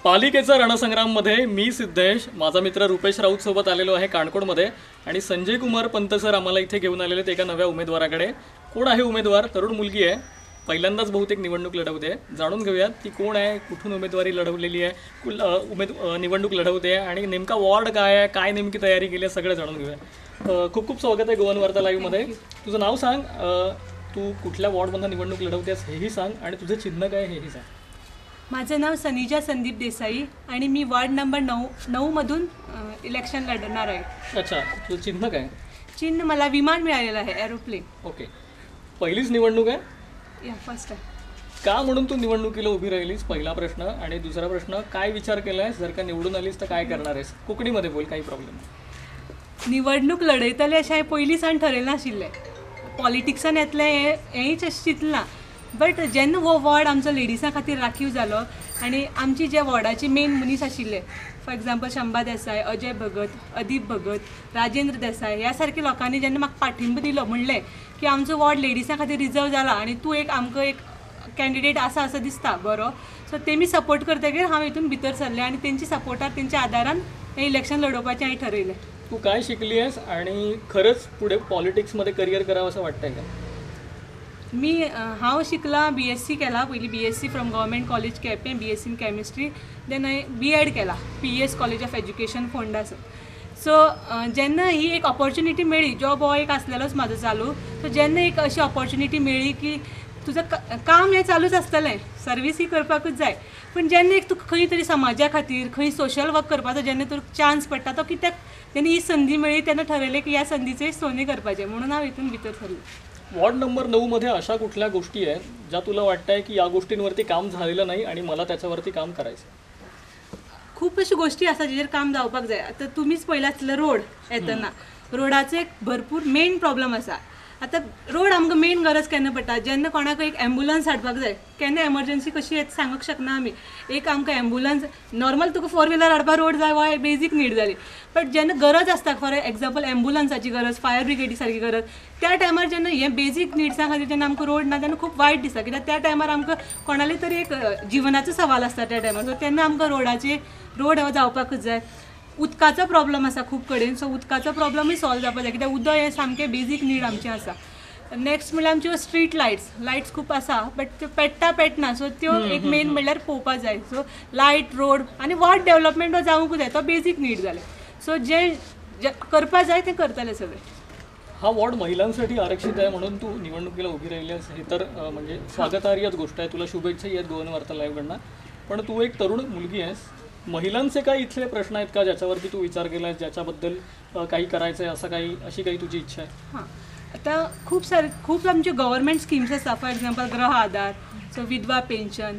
पालिकेचा रणसंग्राममध्ये मी सिद्धेश, माझा मित्र रुपेश राऊत सोबत आलेलो आहे काणकोडमध्ये आणि संजय कुमार पंत सर आम्हाला इथे घेऊन आलेले आहेत एका नव्या उमेदवाराकडे. कोण आहे उमेदवार? तरुण मुलगी आहे, पहिल्यांदाच बहुतेक निवडणूक लढवते. जाणून घेऊयात ती कोण आहे, कुठून उमेदवारी लढवलेली आहे, निवडणूक लढवते आणि नेमका वॉर्ड काय आहे, काय नेमकी तयारी केली आहे, सगळं जाणून घेऊया. खूप खूप स्वागत आहे गोवन वार्ता लाईव्हमध्ये. तुझं नाव सांग, तू कुठल्या वॉर्डमधून निवडणूक लढवतेस हेही सांग आणि तुझं चिन्ह काय हेही सांग. माझं नाव सनिजा संदीप देसाई आणि मी वार्ड नंबर 9 मधून इलेक्शन लढणार आहे. अच्छा, तुझं चिन्ह काय? चिन्ह मला विमान मिळालेलं आहे, एरोप्लेन. ओके, पहिलीच निवडणूक आहे? या फर्स्ट आहे. का म्हणून तू निवडणुकीला उभी राहिलीस, पहिला प्रश्न. आणि दुसरा प्रश्न, काय विचार केला आहेस, जर का निवडून आलीस तर काय करणार आहेस? कोकणीमध्ये बोल, काही प्रॉब्लेम नाही. निवडणूक लढयतले अशें हांवें पयलीं सावन ठरयलें नाशिल्लें. पॉलिटिक्सान येतलें हेंच अशें चिंतलां. बट जेन्ना हो वॉर्ड आमचो लेडिसां खातीर राखीव जालो आनी आमची जे वॉर्डाचे मेन मनीस आशिल्ले, फॉर एग्जाम्पल शंभा देसाय, अजय भगत, अदीप भगत, राजेंद्र देसाय ह्या सारके लोकांनी जेन्ना म्हाका पाठिंबो दिलो, म्हणलें की आमचो वॉर्ड लेडिसां खातीर रिजर्व जाला आनी तूं एक आमकां एक कॅन्डिडेट आसा असो दिसता बरो, सो तेमी सपोर्ट करतकीर हांव हितून भितर सरलें आनी तेंच्या सपोर्टार, तेंच्या आदारान हें इलेक्शन लडोवपाचें हांवें ठरयलें. तू काय शिकली आहेस आणि खरंच पुढे पॉलिटिक्समध्ये करिअर करावं असं वाटतंय का? हांव शिकलां, BSc केला पयलीं, BSc from government college Quepem, BSc in chemistry. Then हांवें B.Ed केला PES college of education Ponda. So जेन्ना ही एक ऑपॉर्च्युनिटी मेळ्ळी, जॉब हो एक आसलेलोच म्हाजो चालू, सो जेन्ना एक अशी ऑपॉर्च्युनिटी मेळ्ळी की तुझं काम हें चालूच आसतलें, सर्वीस ही करपाकूच जाय, पूण जेन्ना एक तुका खंय तरी समाजा खातीर खंय सोशल वर्क करपाचो जेन्ना तुका चान्स पडटा तो कित्याक, जेन्ना ही संदी मेळ्ळी तेन्ना ठरयलें की ह्या संदीचें सोने करपाचें, म्हणून हांव हितून भितर सरलें. वॉर्ड नंबर 9 मध्ये अशा कुठल्या गोष्टी आहेत ज्या तुला वाटतंय की या गोष्टींवरती काम झालेलं नाही आणि मला त्याच्यावरती काम करायचं? खूप अशी गोष्टी आसा जेचेर काम जावपाक जाय. आतां तुमीच पळयला आसतलें रोड येतना, रोडाचो एक भरपूर मेन प्रॉब्लम आसा. आतां रोड आमकां मेन गरज केन्ना पडटा, जेन्ना कोणाक एक एम्बुलन्स हाडपाक जाय, केन्ना एमर्जन्सी कशी येता सांगूंक शकना आमी. एक आमकां एम्बुलन्स नॉर्मल तुका 4 व्हिलर हाडपाक रोड जाय, हो बेजीक नीड जाली. बट जेन्ना गरज आसता, फॉर एग्जाम्पल एम्बुलन्साची गरज, फायर ब्रिगेडी सारकी गरज, त्या टायमार जेन्ना हें बेजीक निड्सां खातीर जेन्ना आमकां रोड ना तेन्ना खूब वायट दिसता. कित्याक त्या टायमार आमकां कोणाली तरी एक जिवनाचो सवाल आसता त्या टायमार. सो तेन्ना आमकां रोड हो जावपाकूच जाय. उदकाचो प्रॉब्लम आसा खूब कडेन, सो उदकाचो प्रॉब्लमूय सॉल्व जावपाक जाय, कित्याक उदक हें सामकें बेजीक नीड आमचें आसा. नेक्स्ट म्हणल्यार आमच्यो स्ट्रीट लायट्स खूब आसा, बट त्यो पेटना, सो त्यो एक मेन म्हणल्यार पळोवपाक जाय. सो लायट, रोड आनी वार्ड डेवलपमेंट हो जावंकूच जाय, तो बेजीक नीड जाले. सो जे करपाक जाय तें करतले सगळे. हा वॉर्ड महिलांसाठी आरक्षित आहे म्हणून तू निवडणुकीला उभी राहिली आहेस, हे तर म्हणजे स्वागतार्हच गोष्ट आहे. तुला शुभेच्छाही आहेत गोवन वार्ता लाईव्हकडनं. पण तू एक तरुण मुलगी आहेस, महिलांचे काही इथले प्रश्न आहेत का ज्याच्यावरती तू विचार केला आहेस, ज्याच्याबद्दल काही करायचं आहे, अशी काही तुझी इच्छा आहे? हां, आता खूप आमचे गव्हर्मेंट स्किम्स आसा, for example Griha Aadhaar, so विधवा पेन्शन,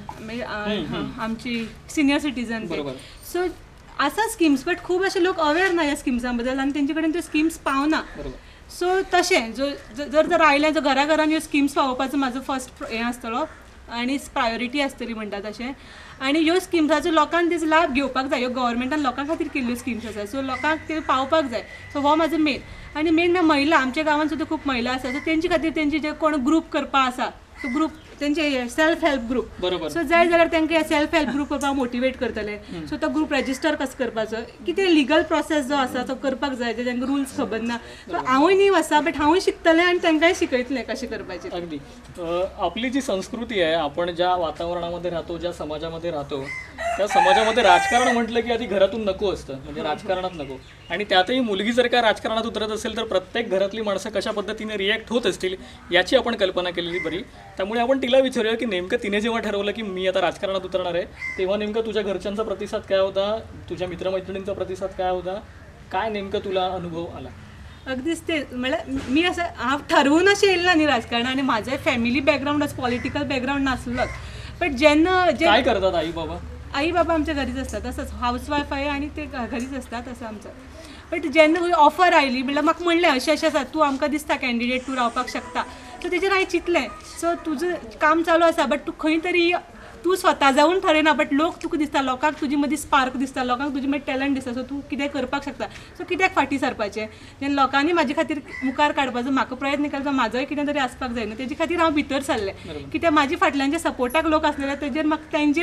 आमची सिनियर सिटीजन. सो आसा स्किम्स, बट खूब अशे लोक अवेअर ना ह्या स्किम्सां बद्दल आनी तेंचे कडेन त्यो स्किम्स पावना. सो तशें जर आयलें जर घरान ह्यो स्किम्स पावोवपाचो म्हाजो फर्स्ट हें आसतलो आनी प्रायोरिटी आसतली म्हणटा तशें. आनी ह्यो स्किम्साचो लोकांक तेजो लाभ घेवपाक जाय. ह्यो गव्हर्मेंटान लोकां खातीर केल्ल्यो स्किम्स आसा, सो लोकांक ते पावपाक जाय. सो हो म्हाजो मेन. आनी मेन महिला, आमच्या गांवांत सुद्दां खूब महिला आसा, सो तेंचे खातीर तेंचे जे कोण ग्रूप करपा आसा, तो ग्रूप तेंचे सेल्फ हेल्प ग्रूप, सो जाय जाल्यार तांकां सेल्फ हेल्प ग्रूप करपाक मोटिवेट करतले. सो तो ग्रूप रजिस्टर कसो करपाचो, कितें लिगल प्रोसेस जो आसा तो करपाक जाय, जे तांकां रुल्स खबर ना. सो हांवूय नीव आसा, बट हांवूय शिकतलें आनी तांकांय शिकयतलें कशें करपाचें. अगदी. आपली जी संस्कृती आहे, आपण ज्या वातावरणामध्ये राहतो, ज्या समाजामध्ये राहतो, त्या समाजामध्ये राजकारण म्हटलं की आधी घरातून नको असतं, म्हणजे राजकारणात नको. आणि त्यातही मुलगी जर का राजकारणात उतरत असेल तर प्रत्येक घरातली माणसं कशा पद्धतीने रिॲक्ट होत असतील याची आपण कल्पना केलेली बरी. त्यामुळे आपण तिला विचारूया की नेमकं तिने जेव्हा ठरवलं की मी आता राजकारणात उतरणार आहे, तेव्हा नेमकं तुझ्या घरच्यांचा प्रतिसाद काय होता, तुझ्या मित्रमैत्रिणींचा प्रतिसाद काय होता, काय नेमकं तुला अनुभव आला? अगदीच ते म्हळ्यार मी असं हांव ठरवून अशें येयलें ना न्ही राजकारण, आनी म्हाजें फॅमिली बॅकग्रावंड असं पॉलिटिकल बॅकग्रावंड नासलोच. बट जेन्ना काय करतात आई बाबा आमच्या घरीच असतात, तसंच हाऊसवायफ आहे आणि ते घरीच असतात असं आमचं. बट जेन्ना ऑफर आयली म्हणल्यार म्हाका म्हणलें अशें आसा, तूं आमकां दिसता कॅन्डिडेट, तूं रावपाक शकता. सो तेजेर हांवें चिंतलें. सो तुजें काम चालू आसा, बट तूं खंय तरी तूं स्वता जावन ठरयना, बट लोक तुका दिसता, लोकांक तुजे मदीं स्पार्क दिसता, लोकांक तुजे मदीं टॅलंट दिसता, सो तूं कितें करपाक शकता. सो कित्याक फाटीं सरपाचें? जेन्ना लोकांनी म्हाजे खातीर मुखार काडपाचो म्हाका प्रयत्न केलो, म्हाजोय कितें तरी आसपाक जाय न्हू, तेजे खातीर हांव भितर सरलें. कित्याक म्हाजे फाटल्यान जे सपोर्टाक लोक आसलेले तेजेर म्हाका तेंचेर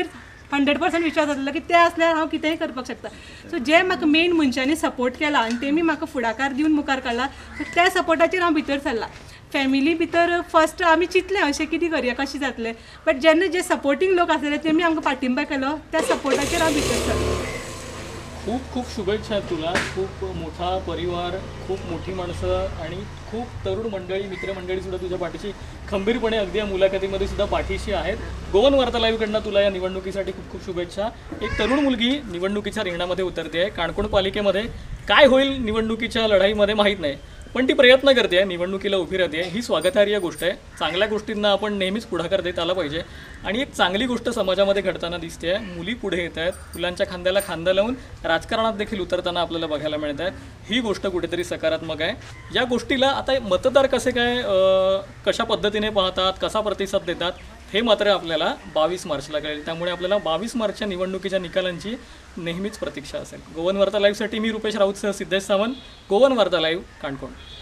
100% विश्वास जातलो की ते असल्यार हांव कितेंय करपाक शकता. सो जे म्हाका मेन मनशांनी सपोर्ट केला आनी तेमी म्हाका फुडाकार दिवन मुखार काडला, सो त्या सपोर्टाचेर हांव भितर सरला. फॅमिली भितर फर्स्ट आमी चिंतलें अशें कितें करया कशें जातलें, बट जेन्ना जे सपोर्टींग लोक आसलेले तेमी आमकां पाठिंबा केलो, त्या सपोर्टाचेर हांव भितर सरलें. खूप खूप शुभेच्छा आहेत तुला. खूप मोठा परिवार, खूप मोठी माणसं आणि खूप तरुण मंडळी, मित्रमंडळी सुद्धा तुझ्या पाठीशी खंबीरपणे अगदी या मुलाखतीमध्ये सुद्धा पाठीशी आहेत. गोवन वार्ता लाईव्हकडनं तुला या निवडणुकीसाठी खूप खूप शुभेच्छा. एक तरुण मुलगी निवडणुकीच्या रिंगणामध्ये उतरते आहे. काणकोण पालिकेमध्ये काय होईल निवडणुकीच्या लढाईमध्ये माहीत नाही, पण ती प्रयत्न करते आहे, निवडणुकीला उभी राहते. ही स्वागतार्ह गोष्ट आहे. चांगल्या गोष्टींना आपण नेहमीच पुढाकार देत आला पाहिजे आणि एक चांगली गोष्ट समाजामध्ये घडताना दिसते आहे. मुली पुढे येत आहेत, मुलांच्या खांद्याला खांदा लावून राजकारणात देखील उतरताना आपल्याला बघायला मिळत आहे. ही गोष्ट कुठेतरी सकारात्मक आहे. या गोष्टीला आता मतदार कसे काय कशा पद्धतीने पाहतात, कसा प्रतिसाद देतात हे मात्र आपल्याला 22 मार्चला कळेल. त्यामुळे आपल्याला 22 मार्चच्या निवडणुकीच्या निकालांची नेहमीच प्रतीक्षा असेल. गोवन वार्ता लाईव्हसाठी मी रुपेश राऊतसह सिद्धेश सावंत, गोवन वार्ता लाईव्ह, काणकोण.